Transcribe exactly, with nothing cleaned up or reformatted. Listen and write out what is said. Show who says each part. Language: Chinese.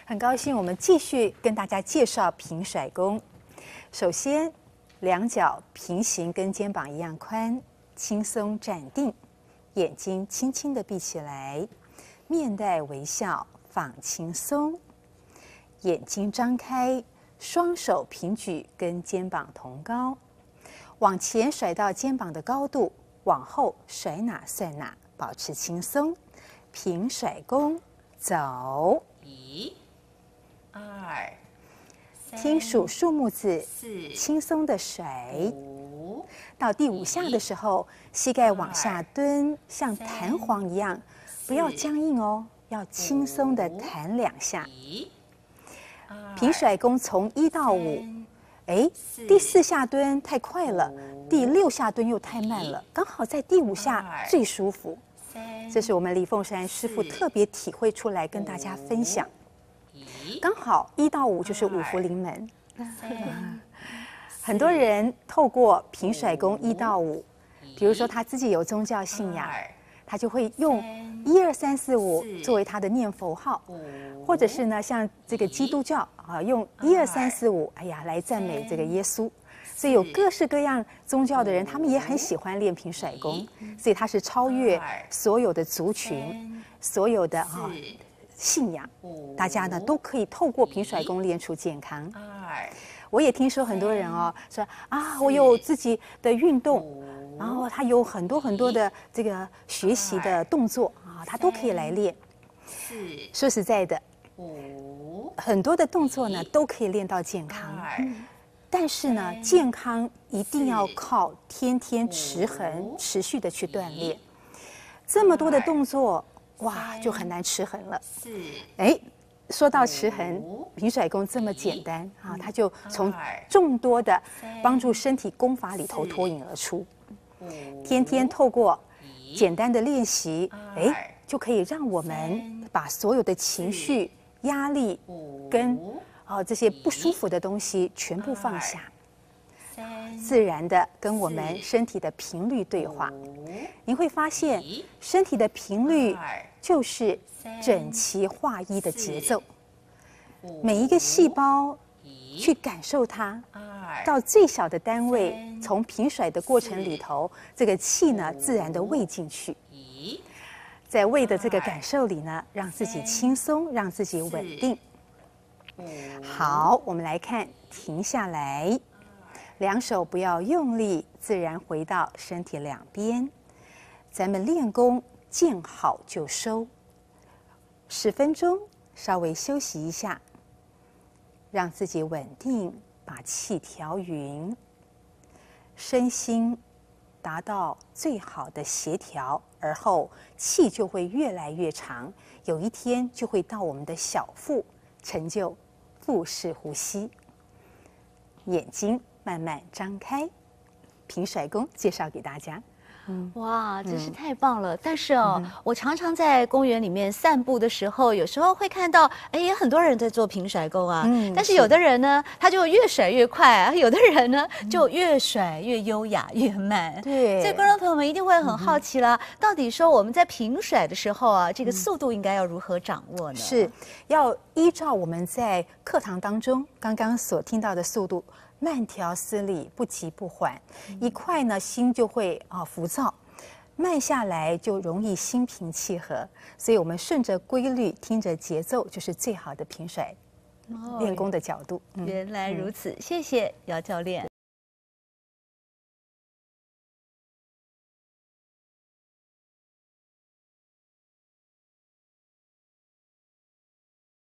Speaker 1: 很高兴我们继续跟大家介绍平甩功。首先，两脚平行，跟肩膀一样宽，轻松站定，眼睛轻轻地闭起来，面带微笑，放轻松，眼睛张开，双手平举，跟肩膀同高，往前甩到肩膀的高度，往后甩哪算哪，保持轻松。平甩功，走。
Speaker 2: 一、二、三，
Speaker 1: 听数数目字，
Speaker 2: 四，
Speaker 1: 轻松的甩。
Speaker 2: 五，
Speaker 1: 到第五下的时候，膝盖往下蹲，像弹簧一样，不要僵硬哦，要轻松的弹两下。
Speaker 2: 一、二，
Speaker 1: 平甩功从一到五，
Speaker 2: 三，
Speaker 1: 哎，第四下蹲太快了，第六下蹲又太慢了，刚好在第五下最舒服。
Speaker 2: 三，
Speaker 1: 这是我们李凤山师傅特别体会出来跟大家分享。
Speaker 2: 一，
Speaker 1: 刚好一到五就是五福临门。
Speaker 2: 三，
Speaker 1: 很多人透过平甩功一到五，比如说他自己有宗教信仰，他就会用一二三四五作为他的念佛号，或者是呢，像这个基督教啊，用一二三四五，哎呀，来赞美这个耶稣。所以有各式各样宗教的人，他们也很喜欢练平甩功，所以它是超越所有的族群、所有的啊信仰，大家呢都可以透过平甩功练出健康。我也听说很多人哦说啊，我有自己的运动，然后他有很多很多的这个学习的动作啊，他都可以来练。说实在的，很多的动作呢都可以练到健康。但是呢，健康一定要靠天天持恒、持续的去锻炼。这么多的动作，哇，就很难持恒了。哎，说到持恒，平甩功这么简单啊，它就从众多的帮助身体功法里头脱颖而出。天天透过简单的练习，哎，就可以让我们把所有的情绪、压力跟哦，这些不舒服的东西全部放下，自然的跟我们身体的频率对话。您会发现，身体的频率就是整齐划一的节奏。每一个细胞去感受它，到最小的单位，从平甩的过程里头，这个气呢自然的喂进去。在喂的这个感受里呢，让自己轻松，让自己稳定。好，我们来看，停下来，两手不要用力，自然回到身体两边。咱们练功见好就收，十分钟稍微休息一下，让自己稳定，把气调匀，身心达到最好的协调，而后气就会越来越长，有一天就会到我们的小腹，成就腹式呼吸。眼睛慢慢张开，平甩功介绍给大家。
Speaker 3: 嗯、哇，真是太棒了！嗯、但是哦，嗯、我常常在公园里面散步的时候，有时候会看到，哎，也很多人在做平甩功啊。嗯、但是有的人呢，他就越甩越快；有的人呢，就越甩越优雅、越慢。
Speaker 1: 对，
Speaker 3: 所以观众朋友们一定会很好奇啦，嗯、到底说我们在平甩的时候啊，这个速度应该要如何掌握呢？
Speaker 1: 是要依照我们在课堂当中刚刚所听到的速度。慢条斯理，不急不缓，一快呢心就会啊浮躁，慢下来就容易心平气和。所以我们顺着规律，听着节奏，就是最好的平甩练功的角度。
Speaker 3: 哦、原来如此，嗯、谢谢姚教练。